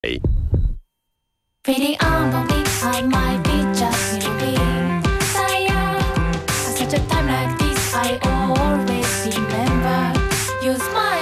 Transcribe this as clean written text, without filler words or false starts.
Pretty unlikely, I might be just moving. Tired. At such a time like this, I always remember. You smile.